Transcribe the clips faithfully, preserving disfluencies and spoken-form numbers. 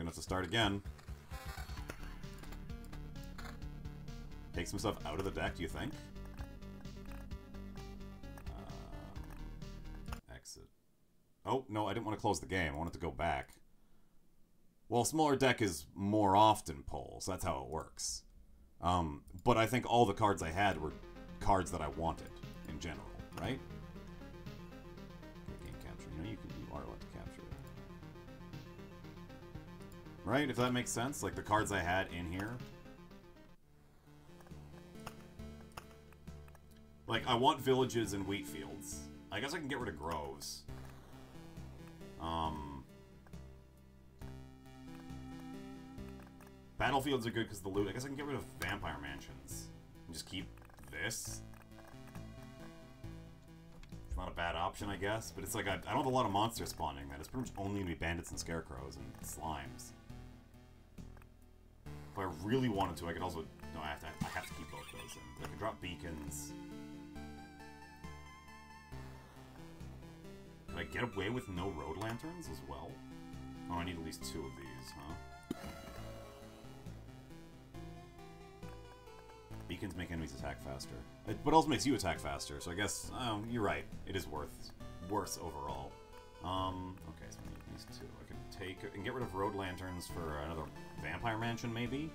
have to start again. Take some stuff out of the deck, do you think? Um, exit. Oh, no, I didn't want to close the game. I wanted to go back. Well, smaller deck is more often pull, so that's how it works. Um, but I think all the cards I had were cards that I wanted, in general, right? Game capture. You know, you, can, you are allowed to capture it. Right, if that makes sense? Like, the cards I had in here. Like, I want villages and wheat fields. I guess I can get rid of groves. Um... Battlefields are good because the loot. I guess I can get rid of vampire mansions. And just keep this. It's not a bad option, I guess. But it's like, I, I don't have a lot of monsters spawning, man. It's pretty much only going to be bandits and scarecrows and slimes. If I really wanted to, I could also... No, I have to, I have to keep both those in. I could drop beacons. Could I get away with no road lanterns as well? Oh, I need at least two of these, huh? Beacons make enemies attack faster. It, but also makes you attack faster, so I guess... Oh, you're right. It is worth worse overall. Um, okay, so we need these two. I can take... and get rid of road lanterns for another vampire mansion, maybe?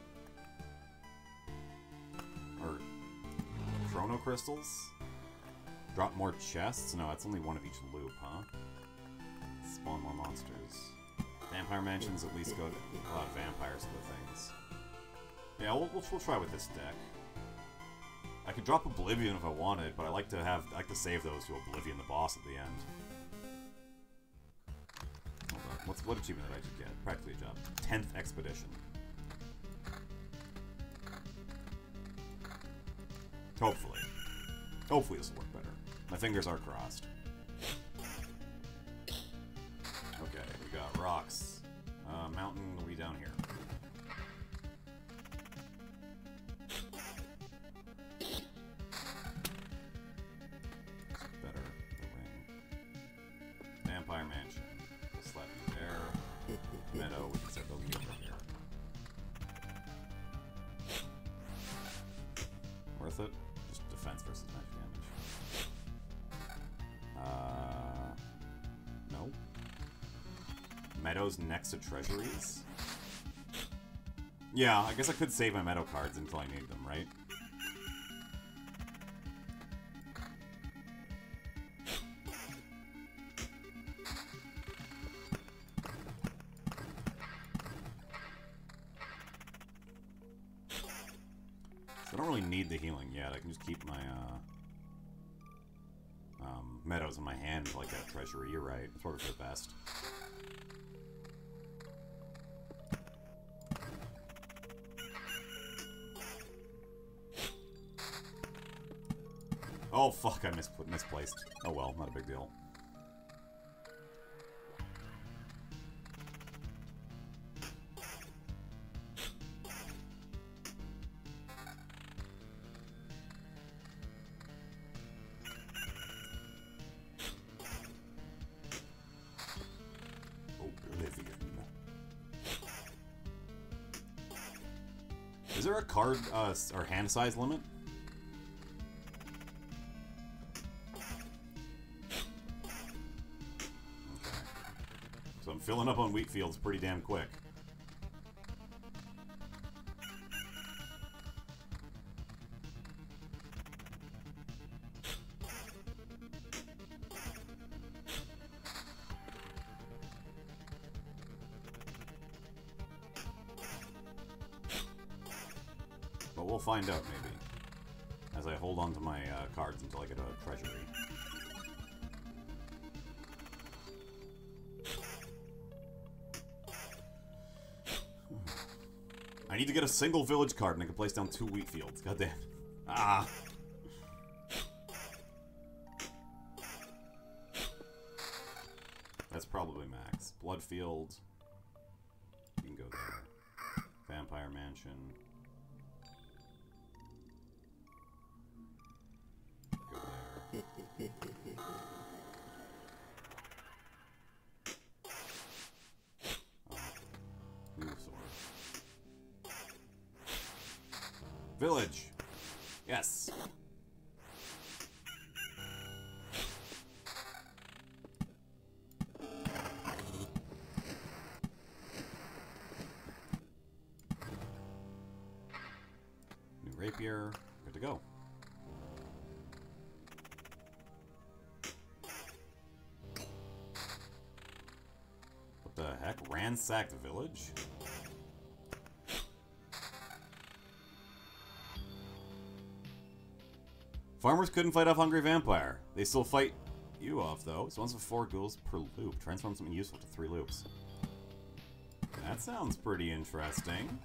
Or... chrono crystals? Drop more chests? No, that's only one of each loop, huh? Spawn more monsters. Vampire mansions at least go to a lot of vampires and things. Yeah, we'll, we'll, we'll try with this deck. I could drop Oblivion if I wanted, but I like to have I like to save those to Oblivion, the boss, at the end. Hold on. What's what achievement did I just get? Practically a job. Tenth expedition. Hopefully. Hopefully this will work better. My fingers are crossed. Okay, we got rocks. Uh, mountain will be down here. Better. The ring. Vampire mansion. We'll slap you there. Meadow, we can start building you over here. Worth it? Just defense versus magic damage. Uh, no. Meadows next to treasuries? Yeah, I guess I could save my meadow cards until I need them, right? So I don't really need the healing yet. I can just keep my uh, um, meadows in my hand until I get a treasury. You're right. It's probably for the best. Oh, fuck, I mis misplaced. Oh well, not a big deal. Oblivion. Is there a card, uh, or hand size limit? Filling up on wheat fields pretty damn quick. But we'll find out, maybe. As I hold on to my uh, cards until I get a treasury. I need to get a single village card and I can place down two wheat fields. God damn. Ah. That's probably max. Bloodfield. You can go there. Vampire Mansion. Go there. Oh. New Village. Yes. New rapier. Good to go. What the heck? Ransacked village? Farmers couldn't fight off Hungry Vampire. They still fight you off, though. It's once with four ghouls per loop. Transform something useful to three loops. That sounds pretty interesting.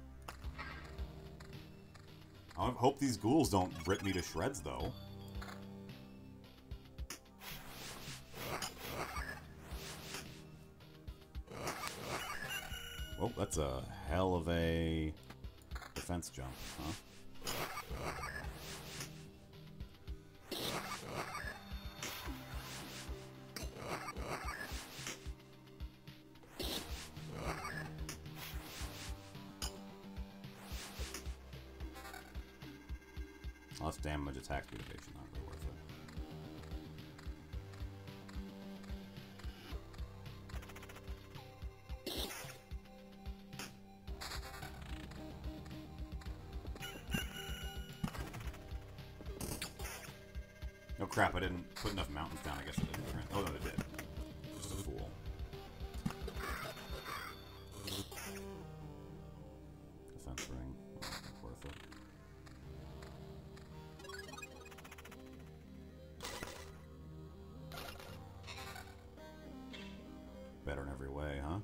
I hope these ghouls don't rip me to shreds, though. Oh, that's a hell of a defense jump, huh? Less damage, attack speed, evasion, not really worth it. Oh crap, I didn't put enough mountains down, I guess I didn't. Oh no, they did. Just a fool. Defense ring, not worth it. Better in every way, huh?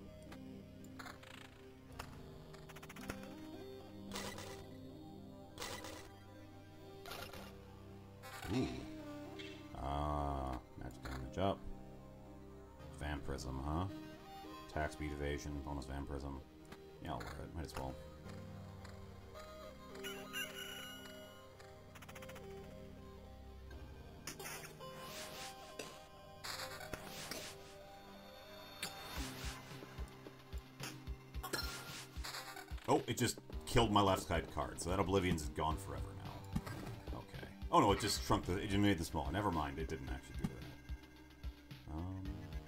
Ooh. Ah, uh, magic damage up. Vampirism, huh? Attack speed, evasion, bonus vampirism. Yeah, I'll wear it. Might as well. Oh, it just killed my left side card, so that Oblivion's is gone forever now. Okay. Oh no, it just shrunk the... It just made the small. Never mind, it didn't actually do that. Um...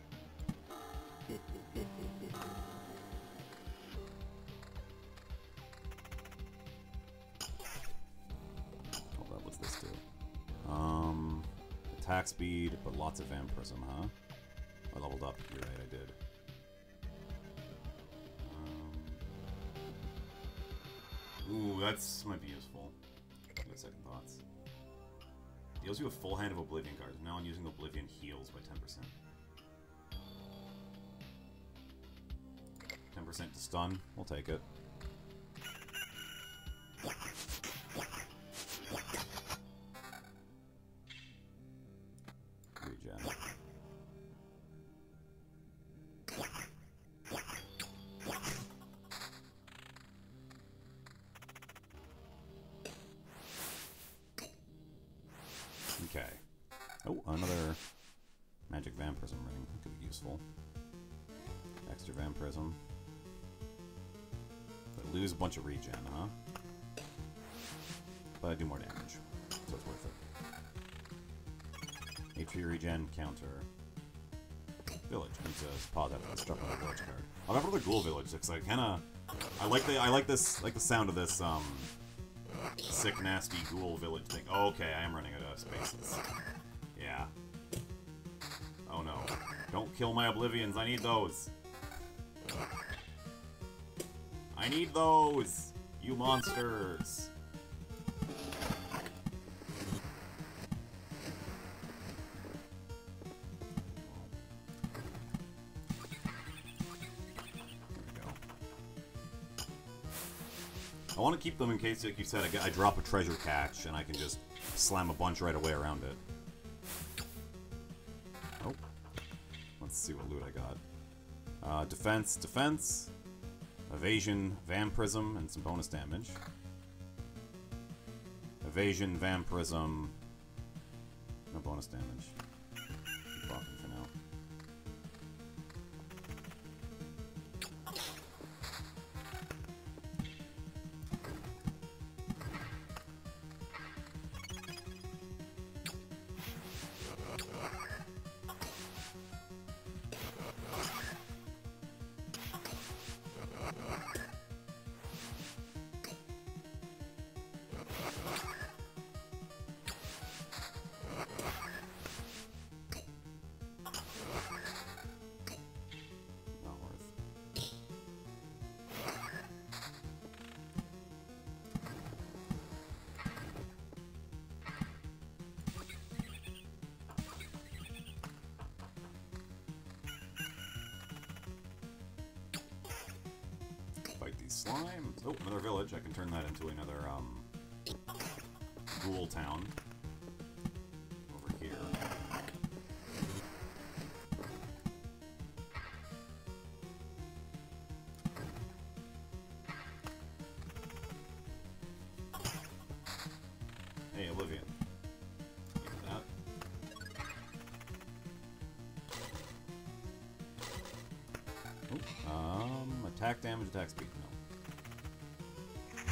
Hold up, what's this do? Um... Attack speed, but lots of vampirism, huh? I leveled up. You're right, I did. Ooh, that's might be useful. Give it second thoughts. Deals you a full hand of Oblivion cards. Now I'm using Oblivion heals by ten percent. ten percent to stun. We'll take it. Regen. Okay. Oh, another magic vampirism ring. That could be useful. Extra vampirism. But lose a bunch of regen, huh? But I do more damage, so it's worth it. H P regen, counter. Village. I need to pause after let's drop another village card. I'll have another ghoul village because I kinda I like the I like this like the sound of this um sick, nasty ghoul village thing. Oh, okay, I am running out of spaces. Yeah. Oh no. Don't kill my Oblivions, I need those. I need those! You monsters! I want to keep them in case, like you said, I, get, I drop a treasure catch and I can just slam a bunch right away around it. Oh. Let's see what loot I got. Uh, defense, defense. Evasion, vampirism, and some bonus damage. Evasion, vampirism. No bonus damage. Keep blocking for now. slime. Oh, another village. I can turn that into another, um, ghoul town. Over here. Hey, Olivia. Give me that. Oop. Um, attack damage, attack speed. No.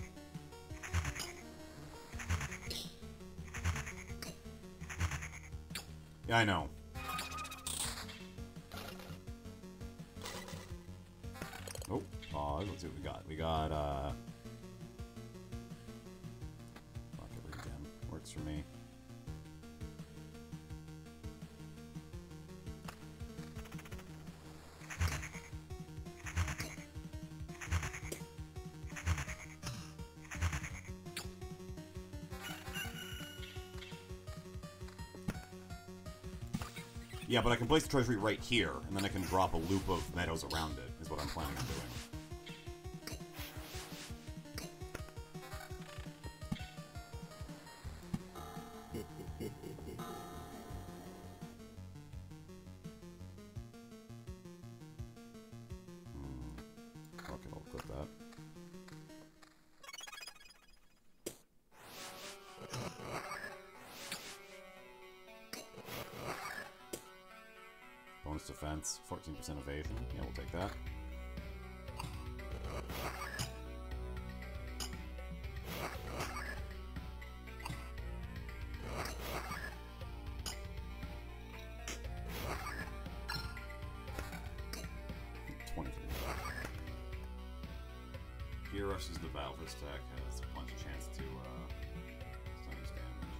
Yeah, I know. Oh, pause. Let's see what we got. We got, uh... Bucket regen. Works for me. Yeah, but I can place the treasury right here, and then I can drop a loop of meadows around it, is what I'm planning on doing. Hmm. Okay, I'll clip that. Bonus defense, fourteen percent evasion. Yeah, we'll take that. twenty-three. Here rushes the battle for stack, has a bunch of chance to uh, stun his damage.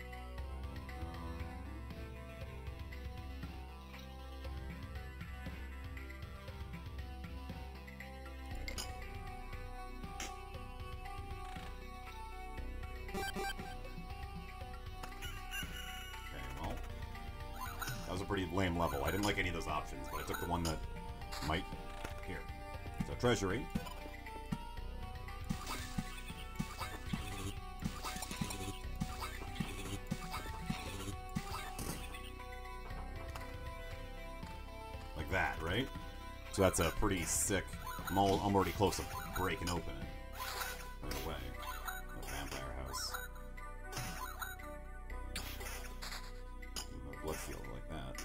That was a pretty lame level. I didn't like any of those options, but I took the one that might... Here. So, treasury. Like that, right? So that's a pretty sick... I'm, all, I'm already close to breaking open it. Right away. The vampire house. Blood field like that.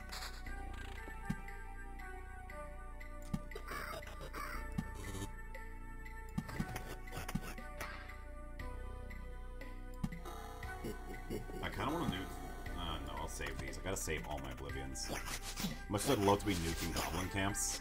I kind of want to nuke. Uh, no, I'll save these. I gotta save all my Oblivions. Much as I'd love to be nuking goblin camps.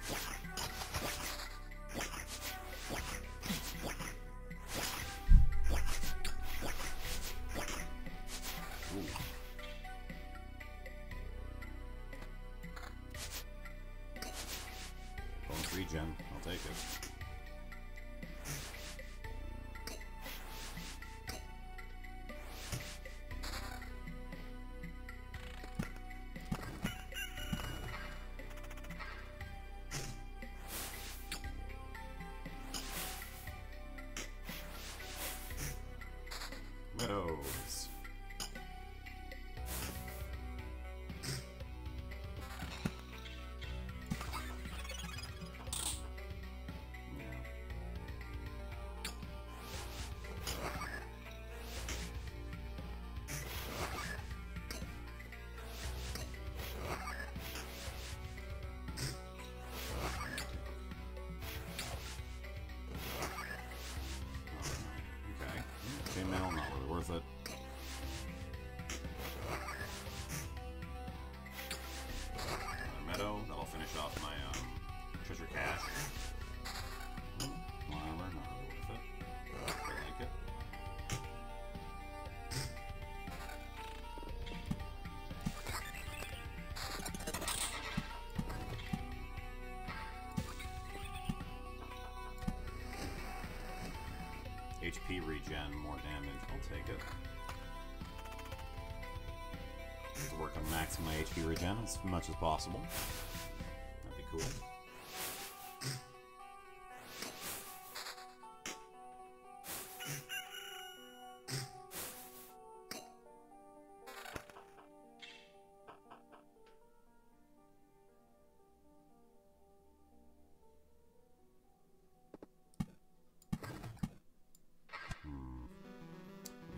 Regen, I'll take it. Meadows. Chainmail, not really worth it. Uh, meadow, that'll finish off my um, treasure cache. My armor, not really worth it. I like it. H P regen, more damage, I'll take it. Let's work on maxing my H P regen as much as possible. That'd be cool.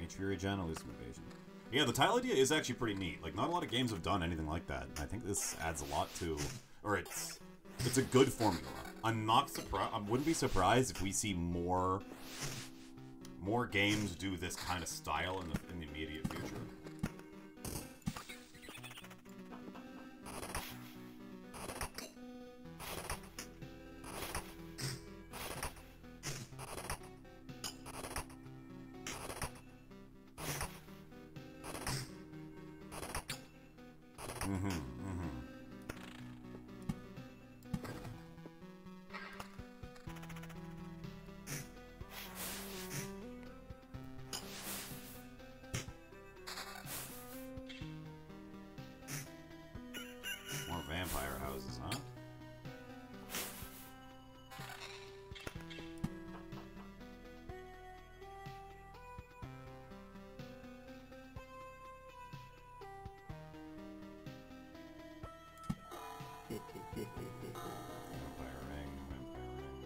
H P regen, elusive evasion. Yeah, the tile idea is actually pretty neat. Like, not a lot of games have done anything like that. I think this adds a lot to, or it's it's a good formula. I'm not surprised. I wouldn't be surprised if we see more more games do this kind of style in the in the immediate future. Mm-hmm, mm-hmm. More vampire houses, huh? Vampire ring, vampire ring,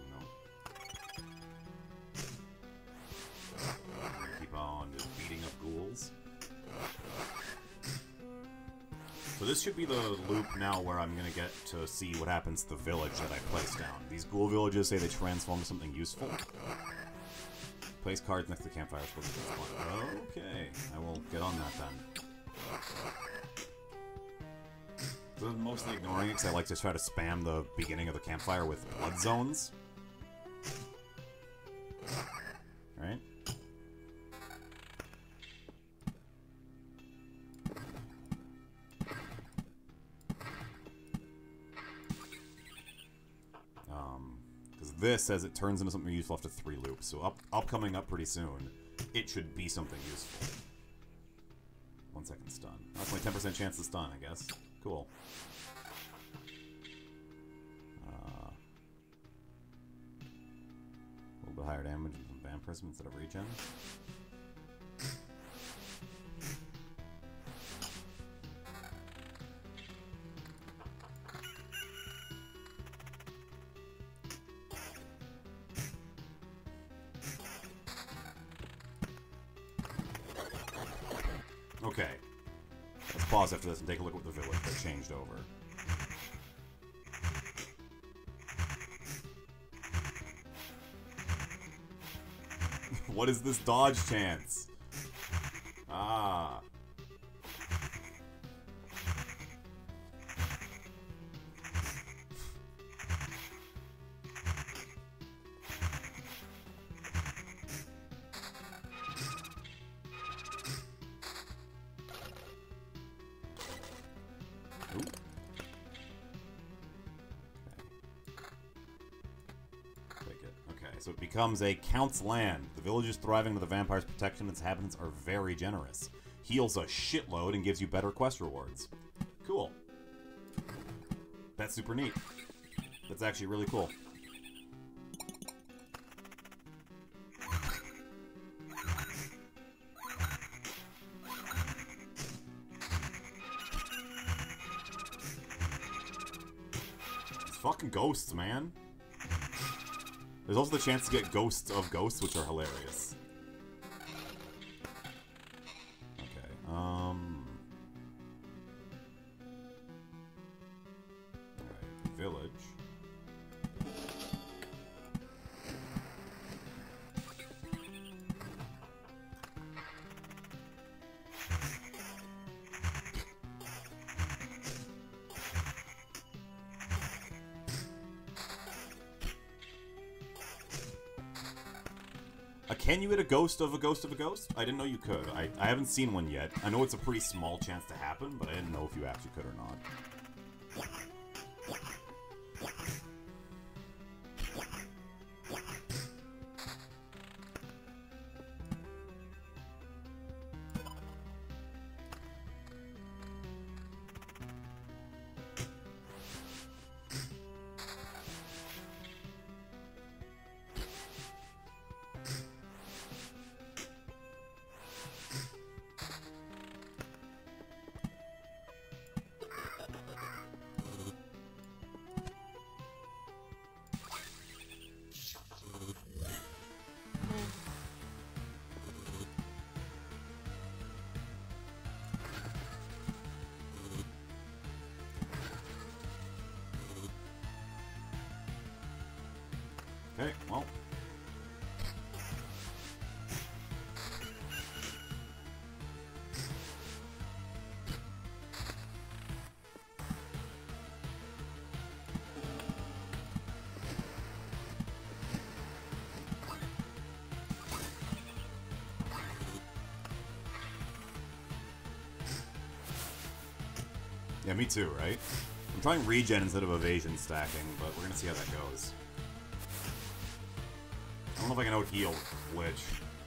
no. Keep on just beating up ghouls. So this should be the loop now where I'm gonna get to see what happens to the village that I place down. These ghoul villages say they transform to something useful. Place cards next to the campfire. Okay, I will get on that then. So I'm mostly ignoring it because I like to try to spam the beginning of the campfire with blood zones. Right? Um, because this says it turns into something useful after three loops. So up, upcoming up pretty soon, it should be something useful. One second stun. That's my ten percent chance to stun, I guess. Cool. Uh, a little bit higher damage and some vampirism instead of regen. Okay. Let's pause after this and take a look at what the village that changed over. What is this dodge chance? Ah. So it becomes a Count's land. The village is thriving with the vampire's protection. Its inhabitants are very generous. Heals a shitload and gives you better quest rewards. Cool. That's super neat. That's actually really cool. It's fucking ghosts, man. There's also the chance to get ghosts of ghosts, which are hilarious. Okay, um... Alright, village. Uh, can you hit a ghost of a ghost of a ghost? I didn't know you could. I, I haven't seen one yet. I know it's a pretty small chance to happen, but I didn't know if you actually could or not. Yeah, me too, right? I'm trying regen instead of evasion stacking, but we're gonna see how that goes. I don't know if I can out-heal Lich.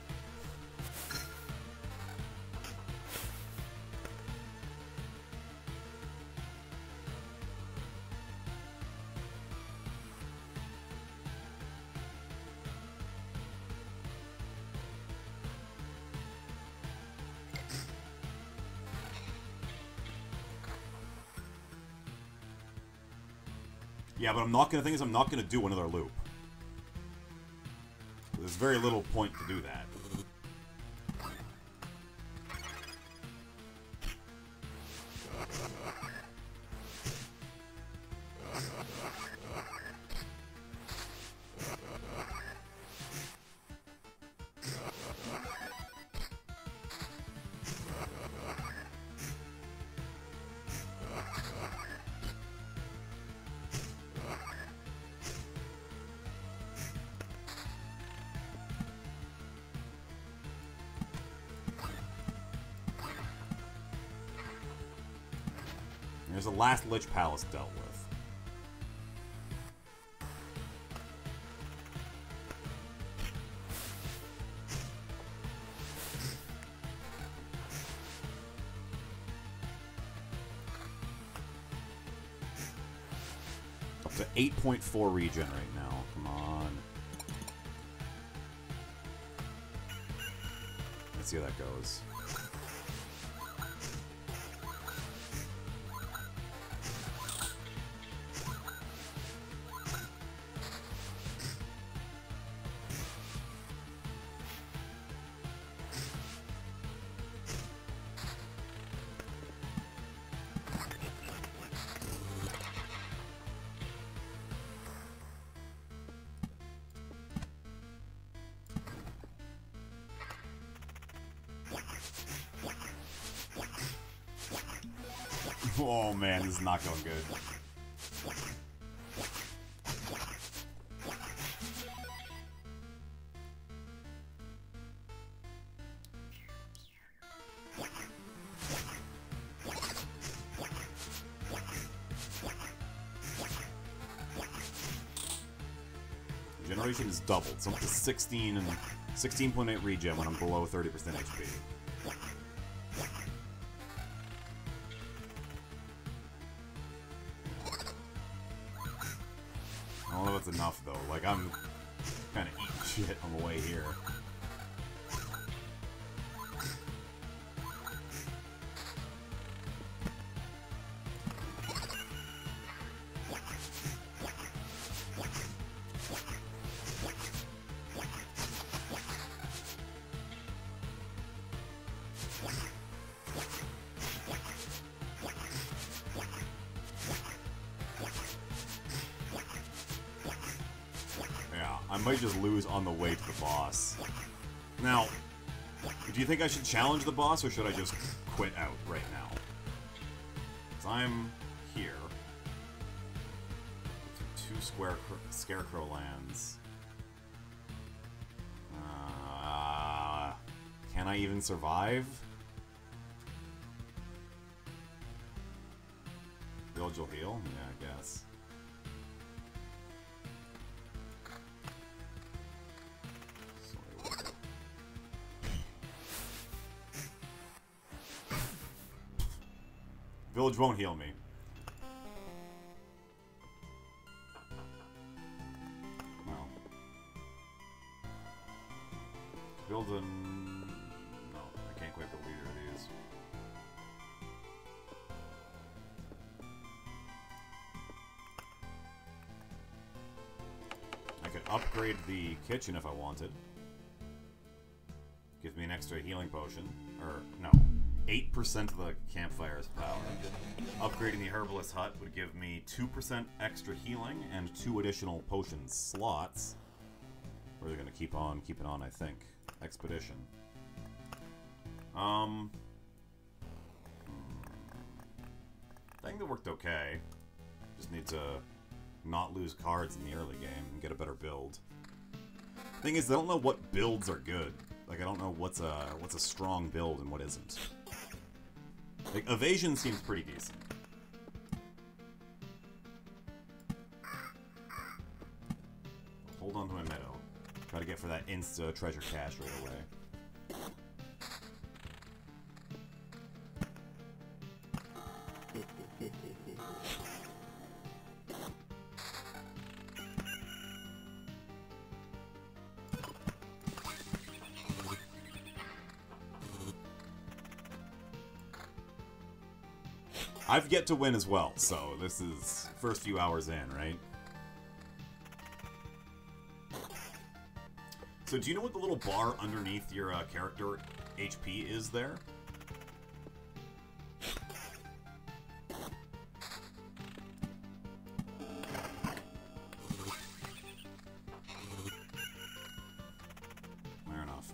Yeah, but I'm not gonna. The thing is, I'm not gonna do another loop. There's very little point to do that. There's the last Lich Palace dealt with. Up to eight point four regen right now. Come on. Let's see how that goes. Oh man, this is not going good. Generation is doubled, so up to sixteen and sixteen point eight regen when I'm below thirty percent H P. I don't know if it's enough though. Like I'm kind of eating shit on the way here. I might just lose on the way to the boss. Now, do you think I should challenge the boss, or should I just quit out right now? Because I'm here. Two square scarecrow lands. Uh, can I even survive? Build you'll heal? Yeah, I guess. Village won't heal me. Well. Build a... No, I can't quite build either of these. I could upgrade the kitchen if I wanted. Gives me an extra healing potion. Or, no. eight percent of the campfire's power. Upgrading the Herbalist Hut would give me two percent extra healing and two additional potion slots. We're going to keep on keeping on, I think. Expedition. Um... I think that worked okay. Just need to not lose cards in the early game and get a better build. Thing is, I don't know what builds are good. Like, I don't know what's a, what's a strong build and what isn't. Like, evasion seems pretty decent. hold on to my meadow. Try to get for that insta treasure cache right away. I've yet to win as well, so this is first few hours in, right? So do you know what the little bar underneath your uh, character H P is there? Fair enough.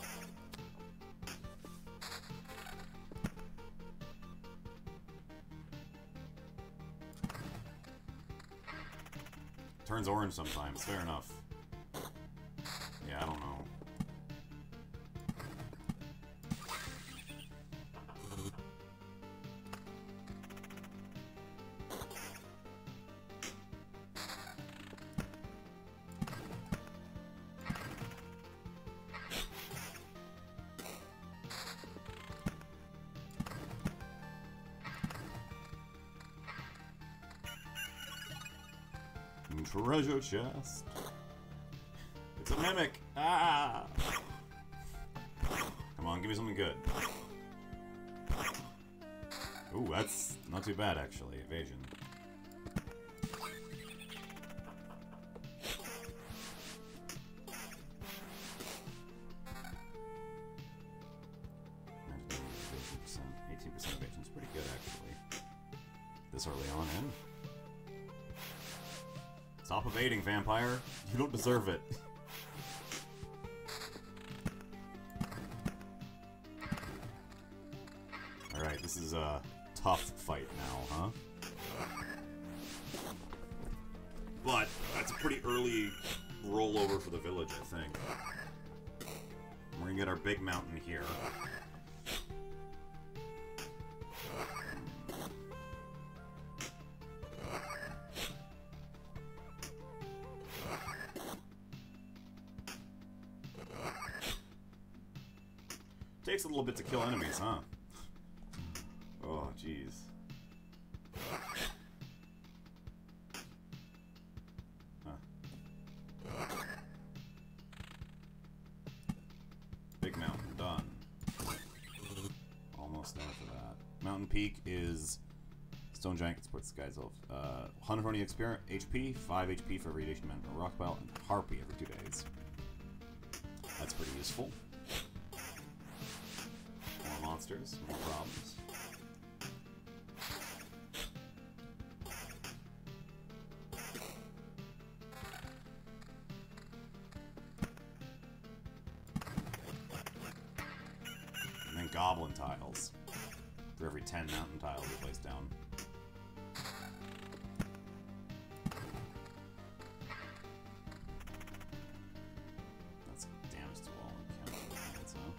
Turns orange sometimes, fair enough. Yeah, I don't know. Treasure chest. It's a mimic. Ah! Come on, give me something good. Ooh, that's not too bad actually. Evasion. eighteen percent. eighteen percent evasion is pretty good actually. This early on in. Stop evading, vampire. You don't deserve it. Alright, this is a tough fight now, huh? But that's a pretty early rollover for the village, I think. We're gonna get our big mountain here. Takes a little bit to kill enemies, huh? Oh, jeez. Huh. Big mountain, done. Almost there for that. Mountain Peak is Stone Giant can support the Sky's Elf. Uh, one hundred twenty experience, H P, five H P for radiation mountain, rock belt, and harpy every two days. That's pretty useful. More monsters, more problems. And then goblin tiles. For every ten mountain tiles we place down. That's damage to all encounters, huh?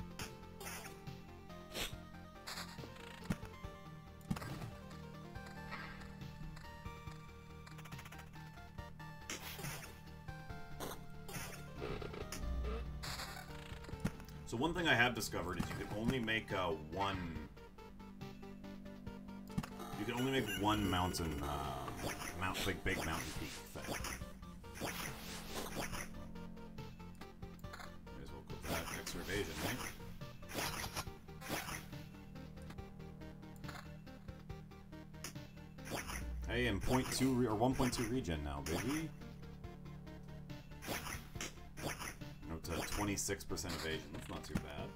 So one thing I have discovered is you can only make uh, one. You can only make one mountain, uh, mount like big mountain peak thing. May as well go that extra evasion, right? Hey, and point two re or one point two regen now, baby. To twenty-six percent evasion. That's not too bad.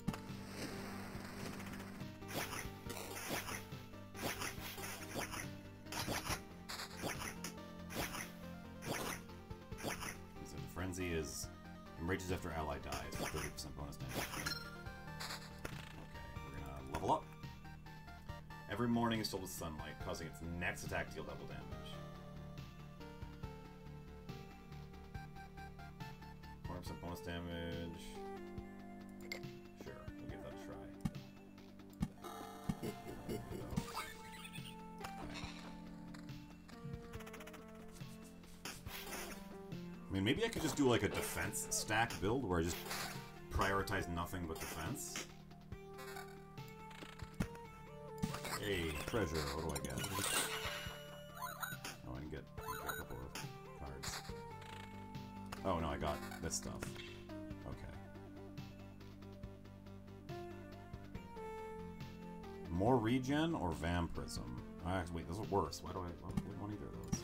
So the frenzy is enrages after ally dies with thirty percent bonus damage. Okay, we're gonna level up. Every morning is filled with sunlight, causing its next attack to deal double damage. Some bonus damage. Sure, we'll give that a try. There we go. Okay. I mean, mean, maybe I could just do like a defense stack build where I just prioritize nothing but defense. Hey, treasure. What do I get? Oh, I can get, I can get a couple of cards. Oh, no, I got this stuff. Okay. More regen or vampirism? Oh, actually, wait, those are worse. Why do I, why do I want either of those?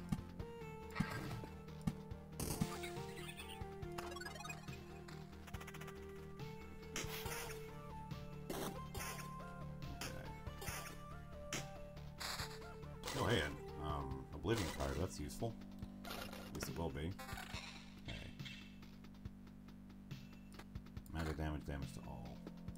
Oh, hey, an um, Oblivion card. That's useful. At least it will be. Okay. Magic damage, damage to all.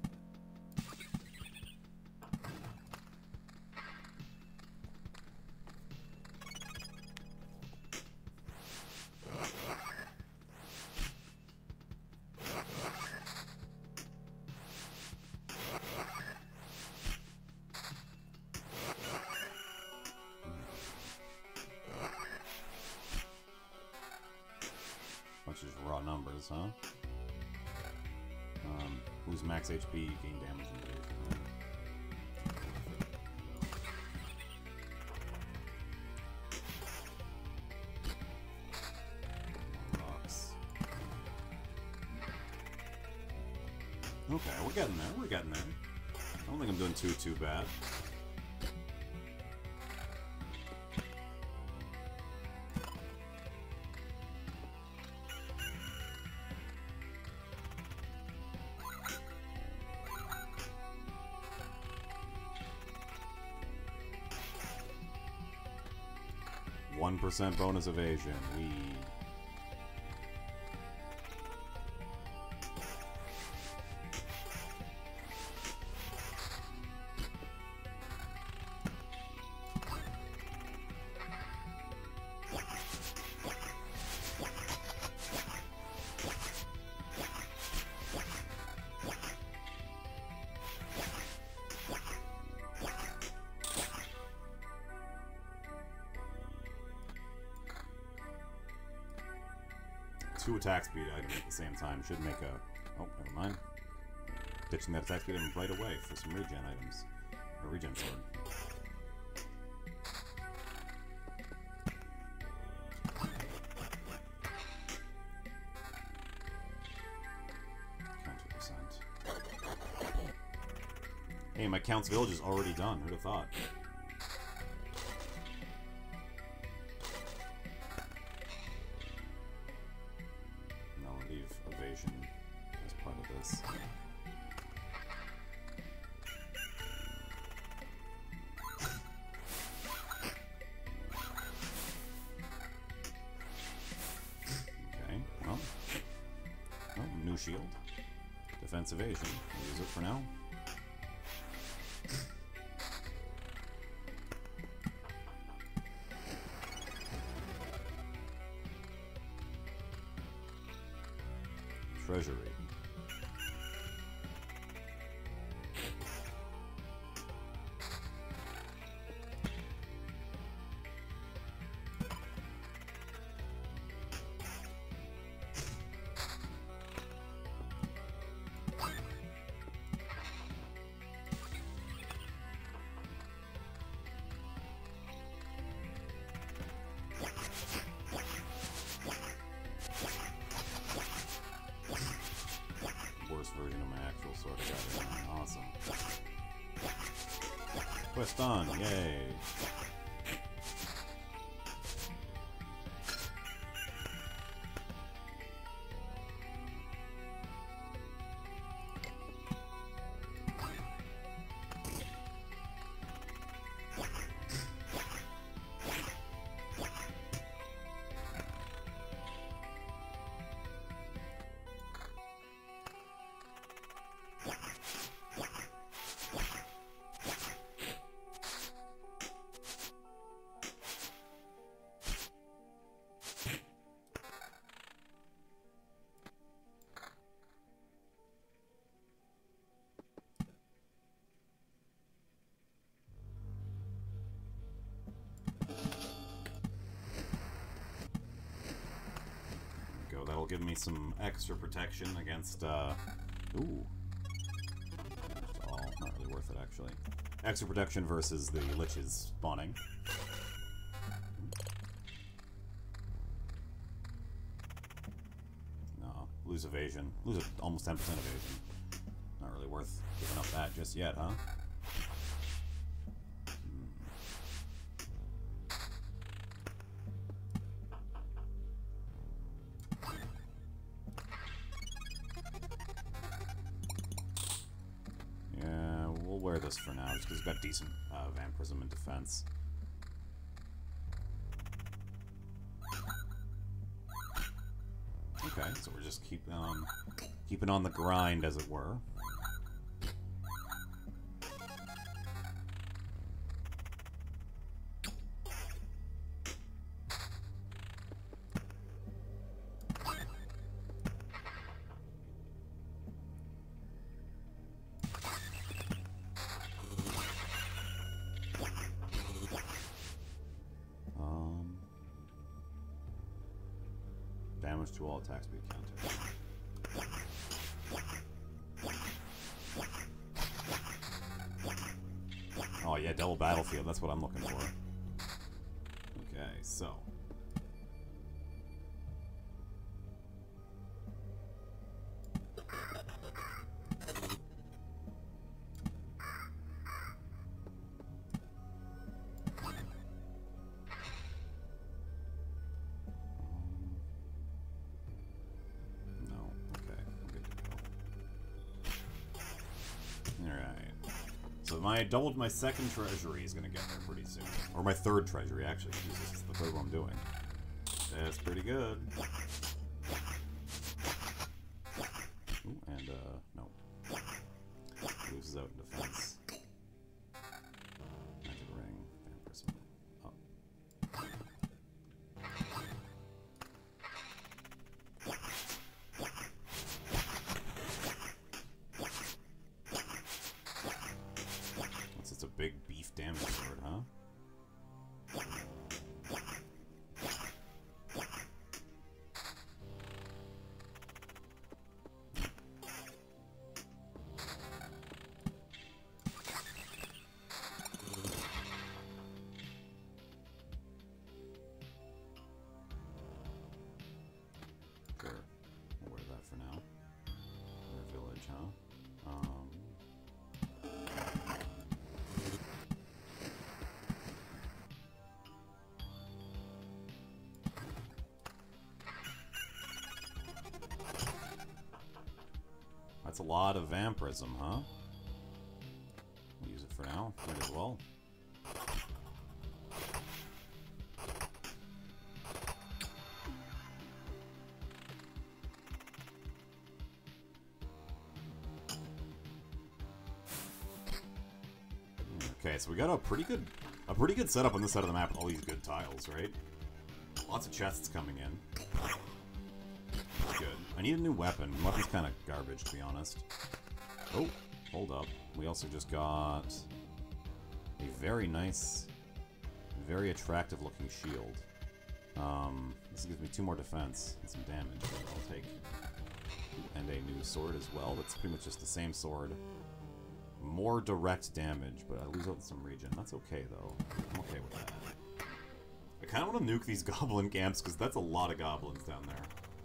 Bunch of raw numbers, huh? Um, lose max H P, gain damage and evasion. Rocks. Okay, we're getting there. We're getting there. I don't think I'm doing too too bad. one percent bonus evasion. We two attack speed items at the same time should make a... Oh, never mind. Ditching that attack speed item right away for some regen items. A regen sword. Counter percent. Hey, my Count's Village is already done. Who'd have thought? Evasion as part of this. Okay, well, well, new shield, defense evasion. We'll use it for now. Treasury. Version of my actual sword. Awesome. Quest on, yay. give me some extra protection against, uh... Ooh. It's all not really worth it, actually. Extra protection versus the liches spawning. No, lose evasion. Lose a, almost ten percent evasion. Not really worth giving up that just yet, huh? This for now, just because it's got decent uh, vampirism and defense. Okay, so we're just keep um, keeping on the grind, as it were. To all attack speed counter. Oh yeah, double battlefield, that's what I'm looking for. Okay, so. I doubled my second treasury is going to get there pretty soon. Or my third treasury, actually. Jesus, this is the third one I'm doing. That's pretty good. Ooh, and, uh, no. Loses out in defense. Magic ring. Vampirism. Up. Big beef damage sword, huh? Sure. We'll wear that for now. Their village, huh? Um... That's a lot of vampirism, huh? We'll use it for now. Might as well. Okay, so we got a pretty good, a pretty good setup on this side of the map with all these good tiles, right? Lots of chests coming in. Good. I need a new weapon. Weapon's kind of garbage, to be honest. Oh, hold up. We also just got a very nice, very attractive looking shield. Um, this gives me two more defense and some damage that I'll take. And a new sword as well. That's pretty much just the same sword. More direct damage, but I lose out some regen. That's okay, though. I'm okay with that. I kind of want to nuke these goblin camps, because that's a lot of goblins down there.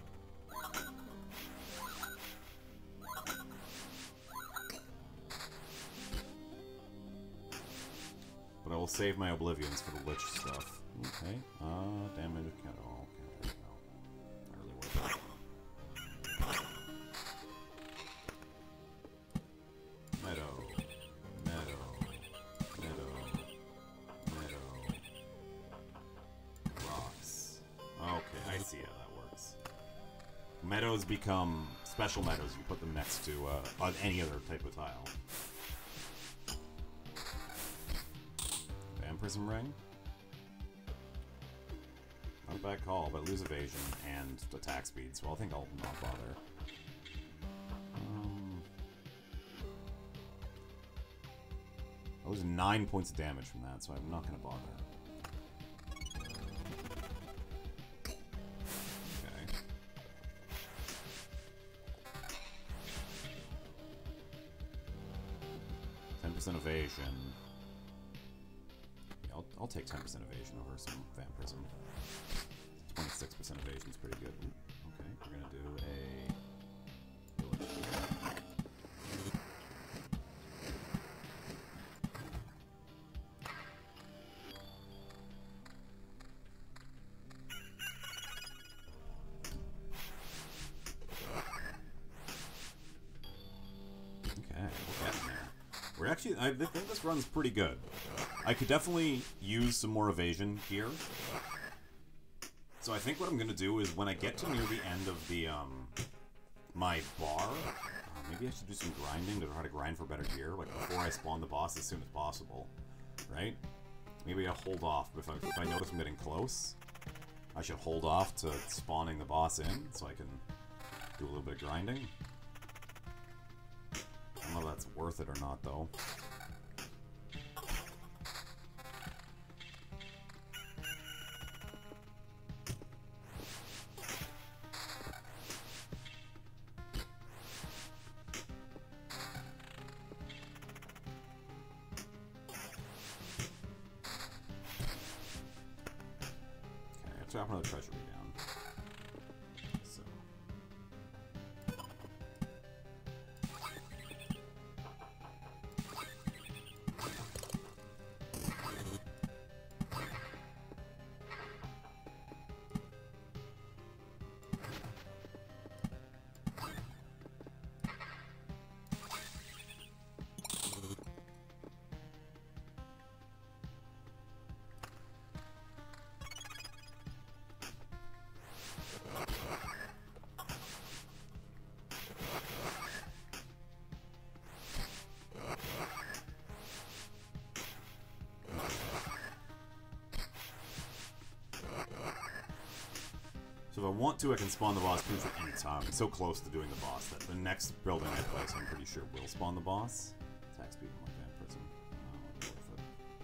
But I will save my oblivions for the lich stuff. Okay. Uh, damage. Can't all. Can't no. Not really worth it. Meadow. Meadow. Meadow. Meadow. Rocks. Okay, I see how that works. Meadows become special meadows. You put them next to uh, on any other type of tile. Prism ring. Not a bad call, but lose evasion and attack speed, so I think I'll not bother. Um, I lose nine points of damage from that, so I'm not going to bother. Okay. percent evasion. Yeah, I'll, I'll take ten percent evasion over some vampirism. twenty-six percent evasion is pretty good. Ooh, okay, we're gonna do a village here. We're actually, I think this run's pretty good. I could definitely use some more evasion here. So I think what I'm gonna do is when I get to near the end of the, um, my bar, uh, maybe I should do some grinding to try to grind for better gear, like before I spawn the boss as soon as possible, right? Maybe I'll hold off. If I, if I notice I'm getting close, I should hold off to spawning the boss in so I can do a little bit of grinding. I don't know if that's worth it or not, though. Okay, let's drop another treasury down. So. So if I want to, I can spawn the boss pretty much at any time. I'm so close to doing the boss that the next building I place, I'm pretty sure will spawn the boss. Attack speed like vampirism. Oh, worth it.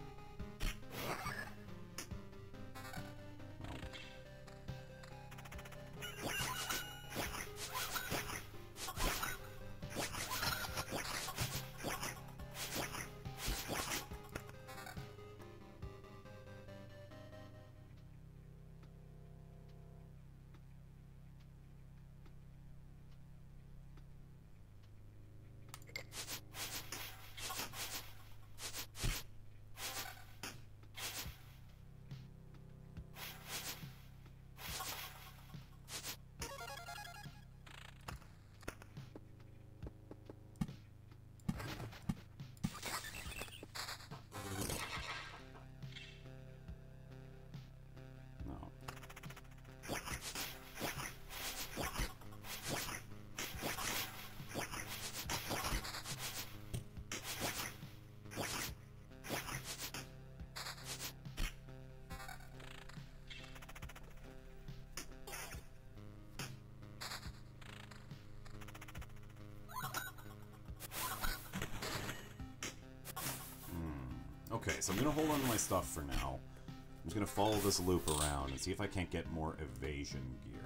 Okay, so I'm going to hold on to my stuff for now. I'm just going to follow this loop around and see if I can't get more evasion gear.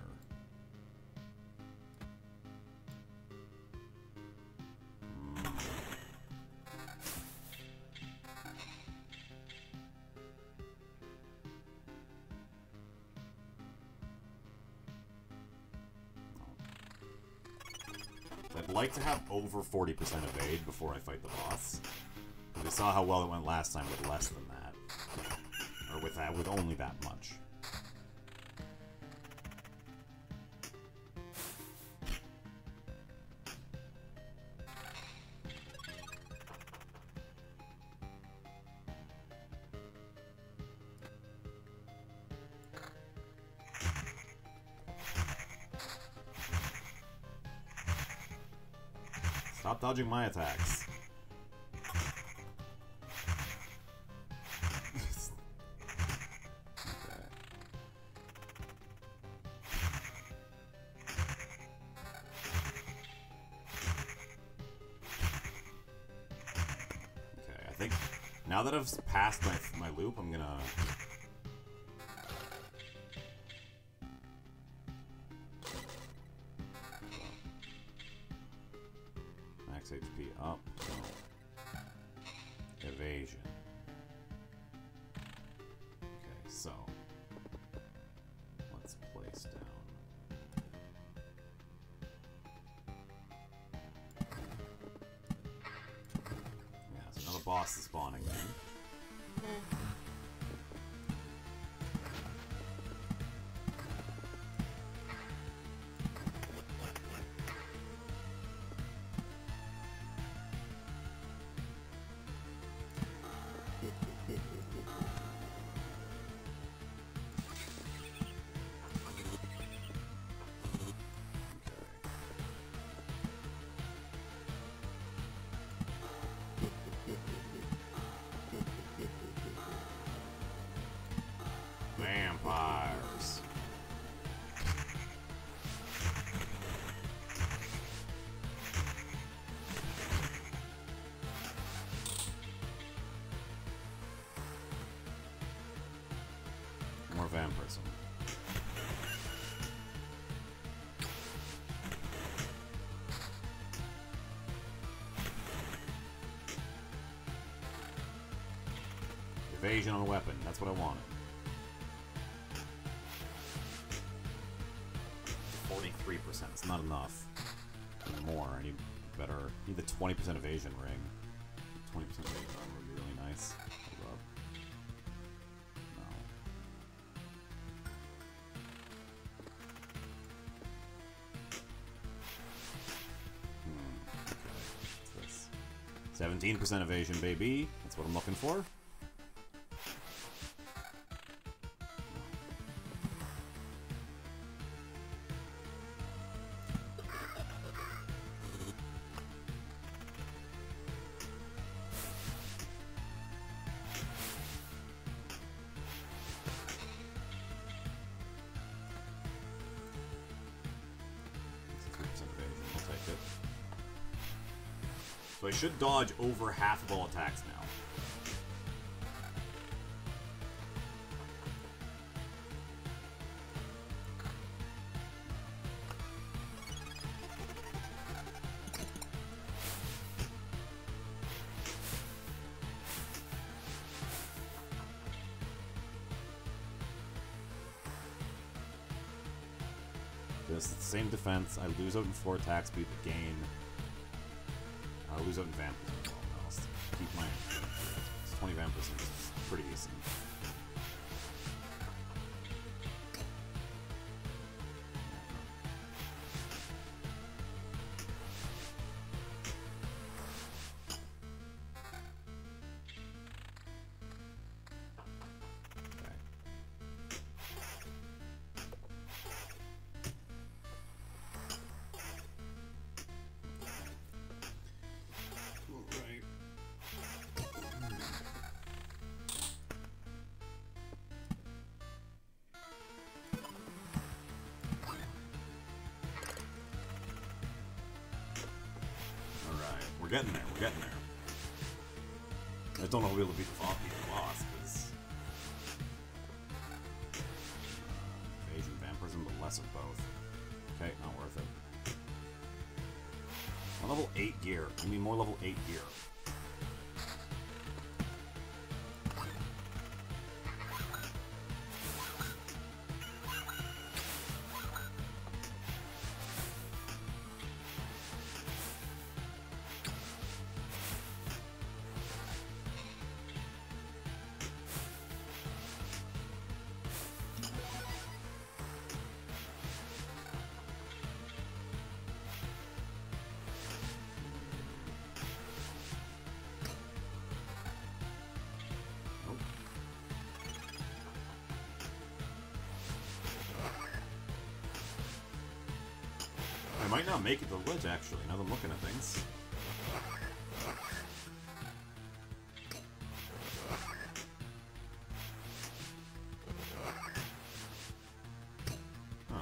Hmm. I'd like to have over forty percent evade before I fight the boss. We saw how well it went last time with less than that. Or with that, with only that much. Stop dodging my attacks. Now that I've passed my, my loop, I'm gonna... Max H P up. So. So, let's place down. Yeah, so another boss is spawning in. Vampires. More vampirism. Evasion on a weapon. That's what I wanted. forty-three percent. It's not enough. I need more. I need better. I need the twenty percent evasion ring. twenty percent evasion armor would be really nice. Hold up. No. Hmm. Okay. What's this? seventeen percent evasion, baby. That's what I'm looking for. So I should dodge over half of all attacks now. This is the same defense. I lose out in four attack speed, but gain. I lose out in vampirism as well. No, I'll keep my it's twenty vampirism. It's pretty decent. We're getting there, we're getting there. I just don't know if we'll be able to beat the boss, because... Uh, evasion, vampirism, but less of both. Okay, not worth it. I'm level eight gear. Give me more level eight gear. I might not make it to the ledge, actually, now that I'm looking at things. Huh.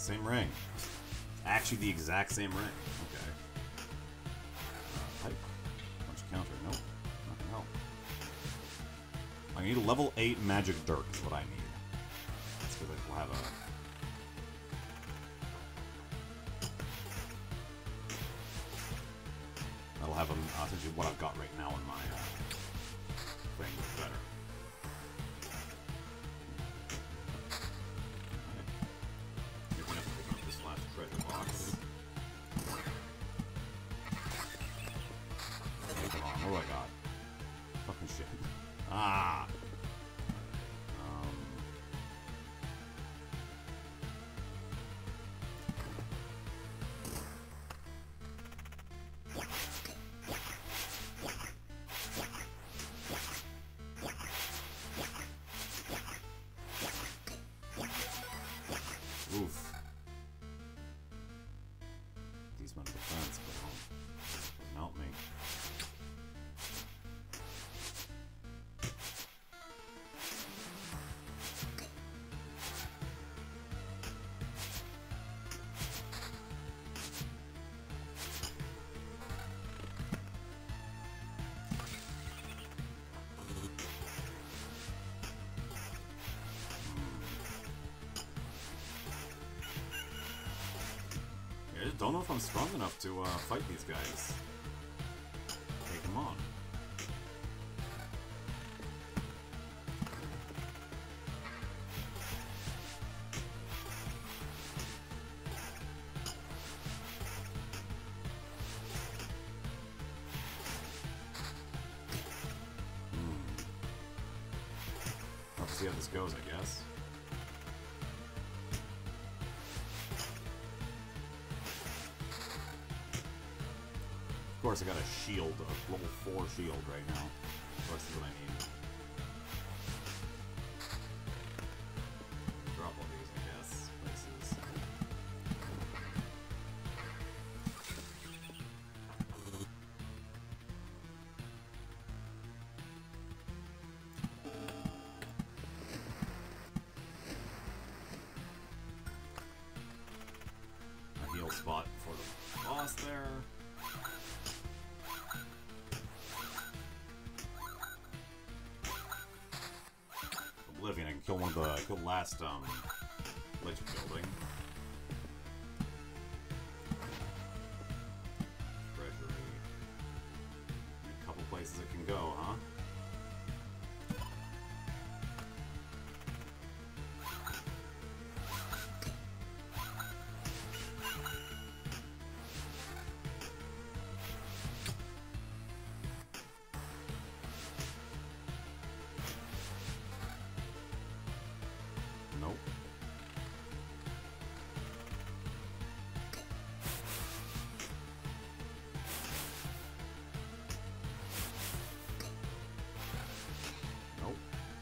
Same ring. Actually, the exact same ring. Okay. Uh, pipe. Punch counter. Nope. Not gonna help. I need a level eight magic dirt is what I need. That's because I will have a... That'll have a, uh, essentially what I've got right now in my uh, thing, but better. Maybe I have to pick up this last treasure box. Okay, come on, what do I got? Fucking shit. Ah! Um... Oof. These men defense, but don't melt me. I just don't know if I'm strong enough to uh, fight these guys. Take them on. Hmm. Have to see how this goes, I guess. Of course, I got a shield, a level four shield right now. Of course, is what I need. Drop all these, I guess. Places. A heal spot for the boss there. Oblivion, I can kill one of the kill the last um ledge building. Treasury. A couple places it can go, huh? Nope. Nope.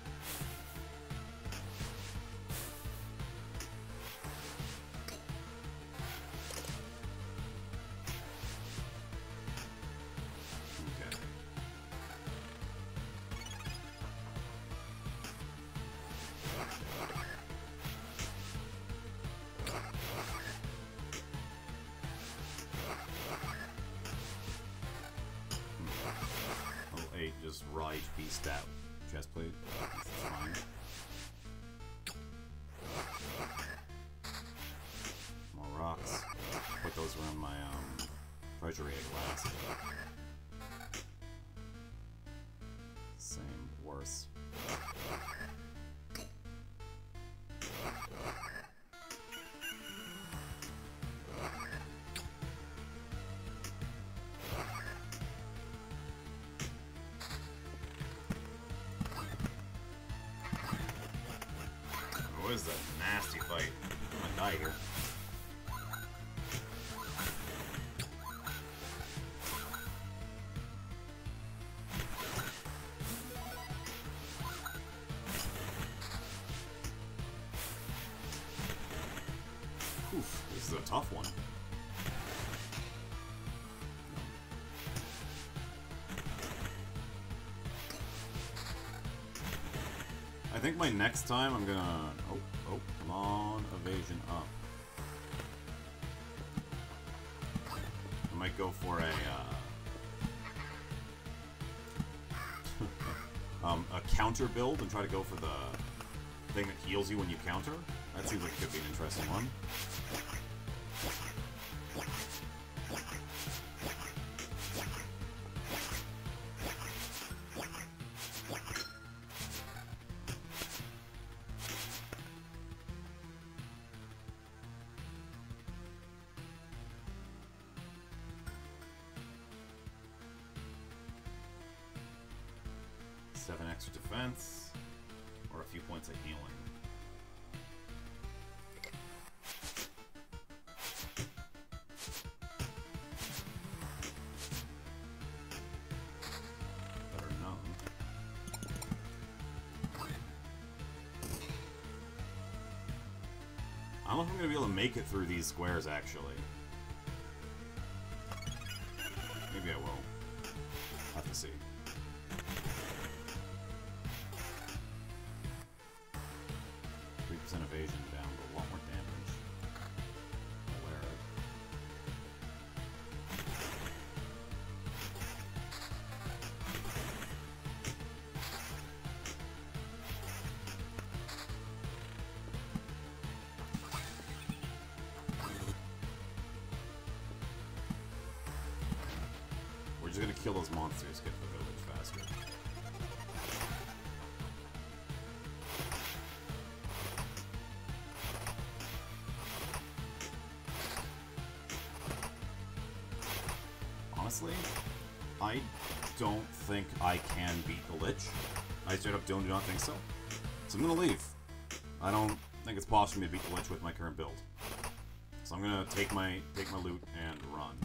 Okay. Level eight, just raw H P stat chestplate. That's fine. More rocks. Put those around my um treasury at last. Same, worse. What is that nasty fight? I'm gonna die here. Oof, this is a tough one. I think my next time I'm gonna... Oh, oh, come on, evasion up. might go for a, uh, um, a counter build and try to go for the thing that heals you when you counter. That seems like it could be an interesting one. Seven extra defense, or a few points of healing. Better than none. I don't know if I'm gonna be able to make it through these squares, actually. Maybe I will. I'll have to see. Evasion down, but a lot more damage. Aware of. We're just gonna kill those monsters, get to the village faster. Honestly, I don't think I can beat the Lich. I straight up don't do not think so. So I'm gonna leave. I don't think it's possible for me to beat the Lich with my current build. So I'm gonna take my take my loot and run.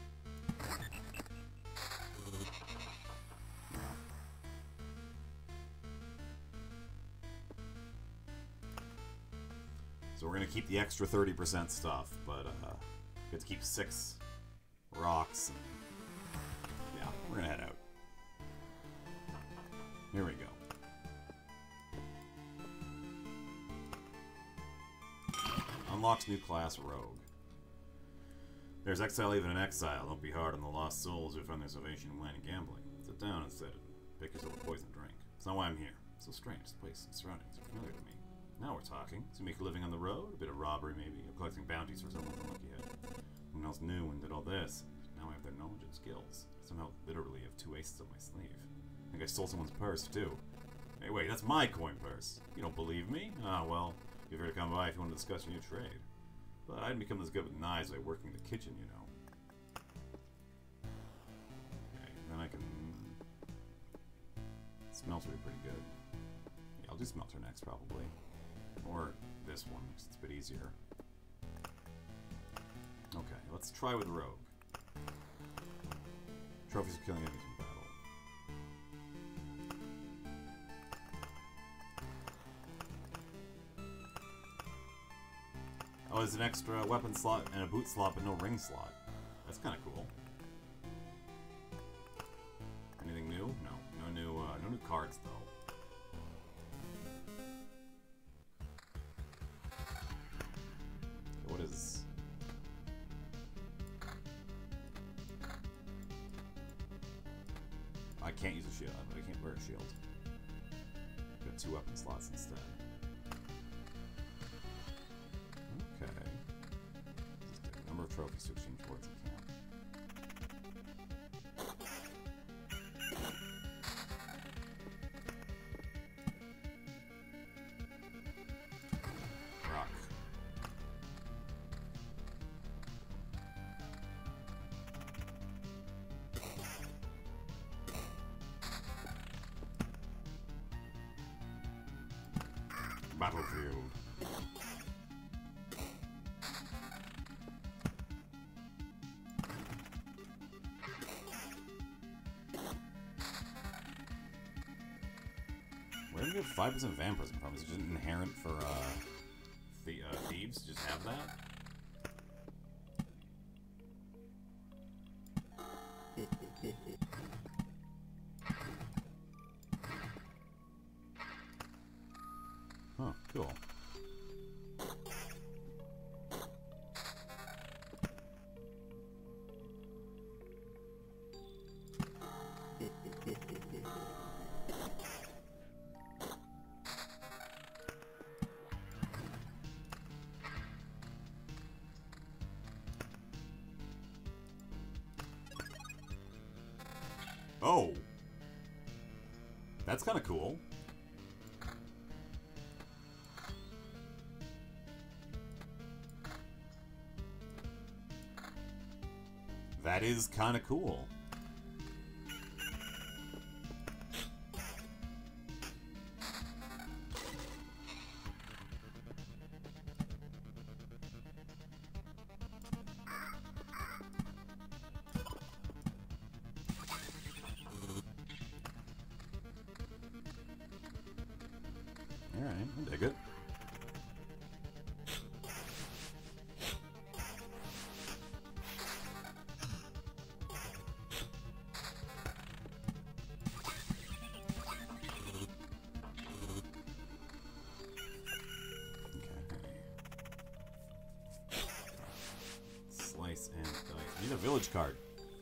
So we're gonna keep the extra thirty percent stuff, but uh, get to keep six rocks. And yeah, we're gonna head out. Here we go. Unlocks new class Rogue. There's exile even in exile. Don't be hard on the lost souls who find their salvation in wine and gambling. Sit down instead and pick yourself a poison drink. It's not why I'm here. It's so strange. This place and surroundings are familiar to me. Now we're talking. So you make a living on the road, a bit of robbery maybe, or collecting bounties for someone unlucky head. Someone else knew and did all this. Now I have their knowledge and skills. Somehow literally have two aces on my sleeve. I think I stole someone's purse too. Hey wait, that's my coin purse. You don't believe me? Ah well, you're here to come by if you want to discuss your new trade. But I didn't become as good with knives by working in the kitchen, you know. Okay, then I can... Smelter would be pretty good. Yeah, I'll do Smelter next, probably. Or this one, because it's a bit easier. Okay, let's try with Rogue. Trophies for killing enemies in battle. Oh, there's an extra weapon slot and a boot slot, but no ring slot. That's kind of cool. Anything new? No. No new, uh, no new cards, though. What is... I can't use a shield. I can't wear a shield. Got two weapon slots instead. Okay. Just a number of trophies to exchange towards a camp. Rock. Battlefield. Where do we get five percent vampirism from? Is it just inherent for uh, the uh, thieves to just have that? Huh, cool. Oh! That's kind of cool. That is kind of cool. Alright, I dig it. Slice and dice. I need a village card.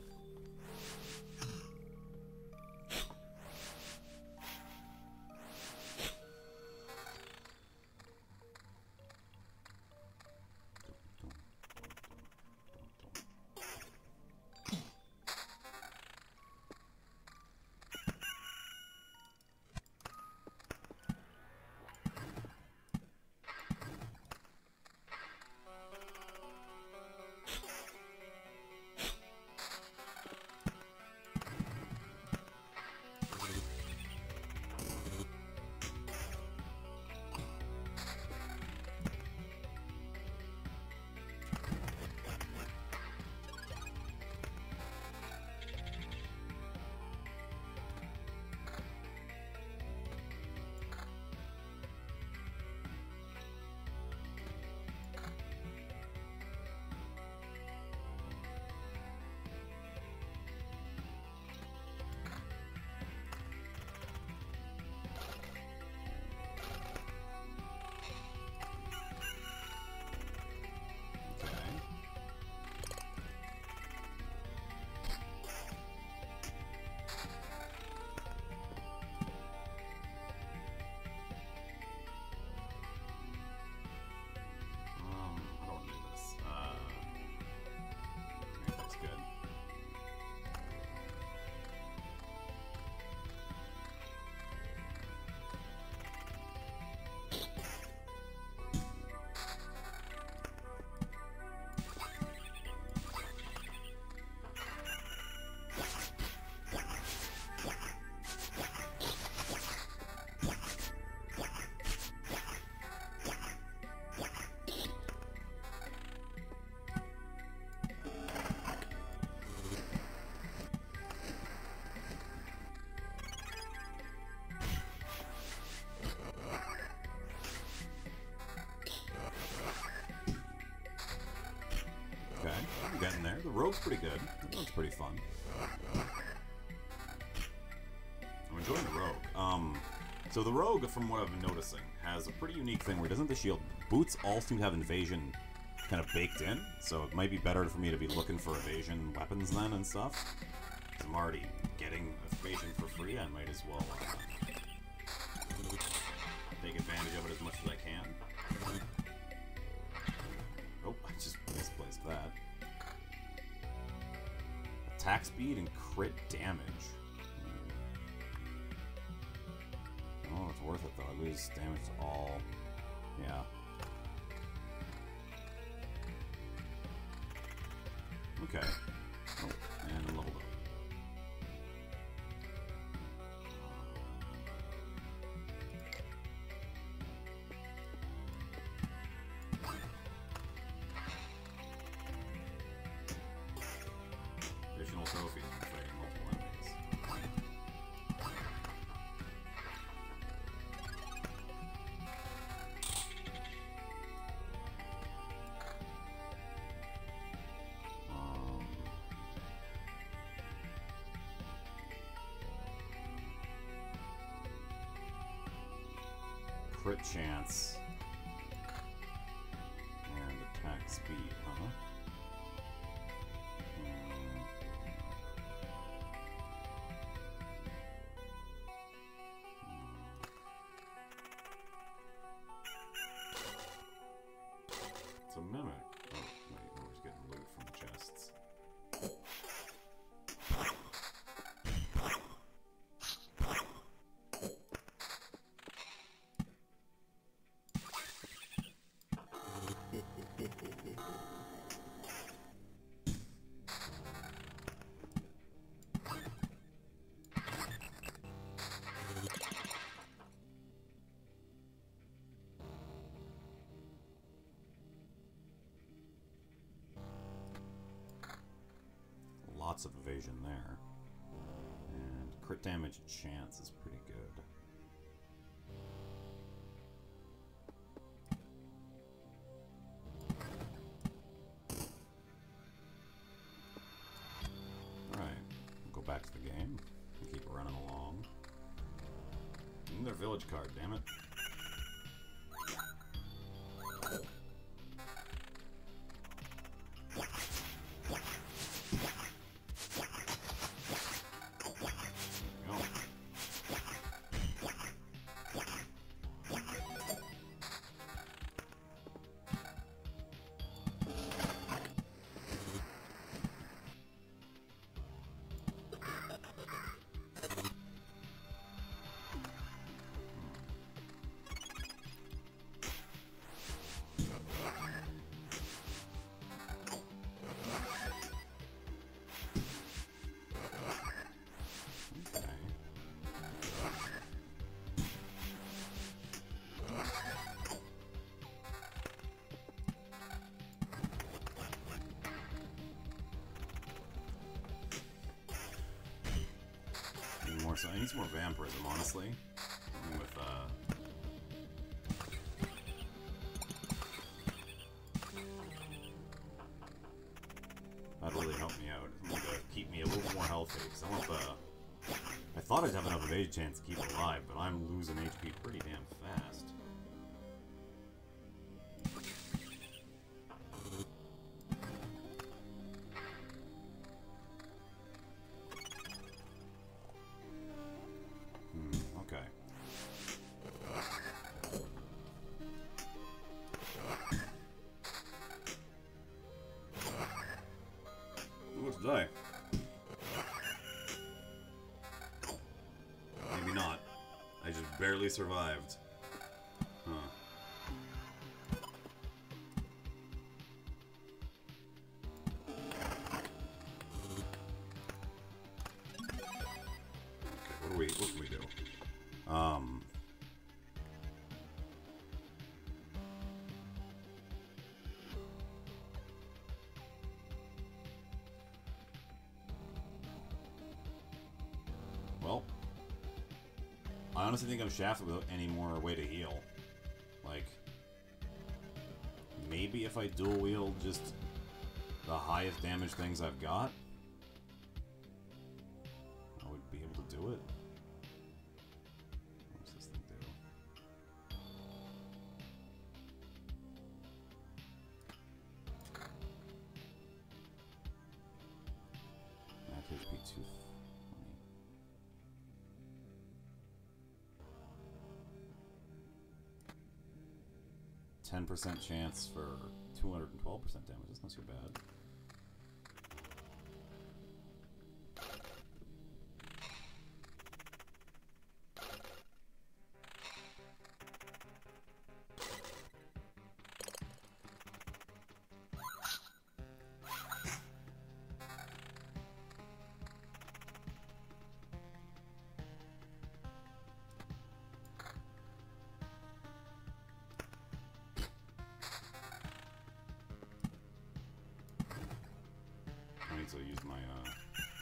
Okay, I'm getting there. The rogue's pretty good. The rogue's pretty fun. I'm enjoying the rogue. Um, so the rogue, from what I've been noticing, has a pretty unique thing where he doesn't have the shield. Boots all seem to have evasion kind of baked in, so it might be better for me to be looking for evasion weapons then and stuff. Because I'm already getting evasion for free, I might as well uh, take advantage of it as much as I can. Oh, I just misplaced that. Attack speed and crit damage. Oh, it's worth it though. I lose damage to all. Yeah. Okay. Oh, and leveled up. Additional trophies when fighting multiple enemies. Um, crit chance and attack speed, huh? It's a mimic. Oh, wait, we're just getting loot from the chests. lots of evasion there. And crit damage chance is pretty good. Alright, we'll go back to the game and keep running along. Another village card, damn it. More, so I need some more vampirism, honestly. With, uh... that'd really help me out. To keep me a little more healthy, because I want the... I thought I'd have enough evasion chance to keep it alive, but I'm losing H P pretty damn fast. Die. Maybe not. I just barely survived. Huh. Okay, what do we what can we do? Um Well, I honestly think I'm shafted without any more way to heal. Like, maybe if I dual wield just the highest damage things I've got, I would be able to do it. What does this thing do? Max H P two. ten percent chance for two hundred twelve percent damage. That's not too bad. So I use my, uh...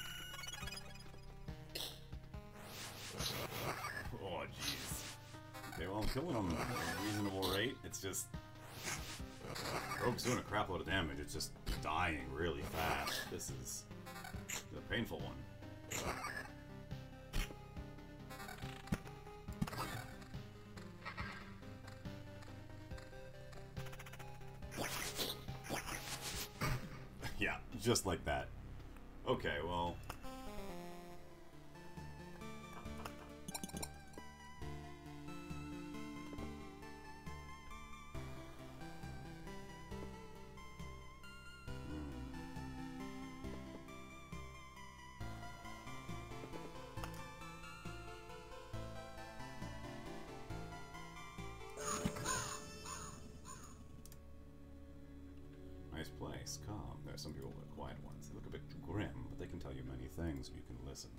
oh, jeez. Okay, well, I'm killing them at a reasonable rate. It's just... Rogue's doing a crap load of damage. It's just dying really fast. This is a painful one. Yeah, just like that. Okay, well... Nice place, calm. There are some people that are quiet ones. They look a bit grim, but they can tell you many things if you can listen.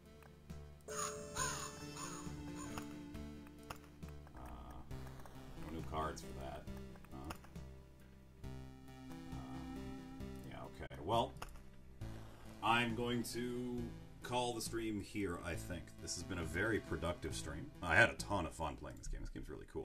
Uh, no new cards for that. Huh? Um, yeah, okay. Well, I'm going to call the stream here, I think. This has been a very productive stream. I had a ton of fun playing this game. This game's really cool.